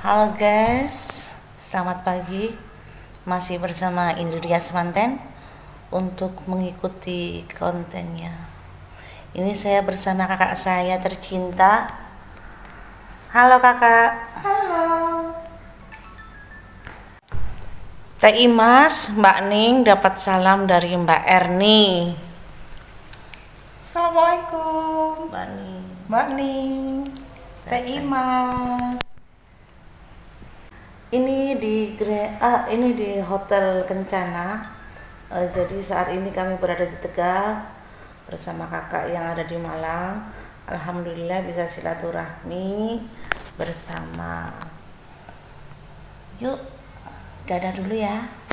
Halo guys, selamat pagi. Masih bersama Indria Semanten untuk mengikuti kontennya. Ini saya bersama kakak saya tercinta. Halo kakak. Halo. Teh Imas, Mbak Ning dapat salam dari Mbak Erni. Assalamualaikum. Mbak Ning. Mbak Ning. Teh Imas. Ini di Hotel Kencana. Jadi saat ini kami berada di Tegal bersama kakak yang ada di Malang. Alhamdulillah bisa silaturahmi bersama. Yuk, dadah dulu ya.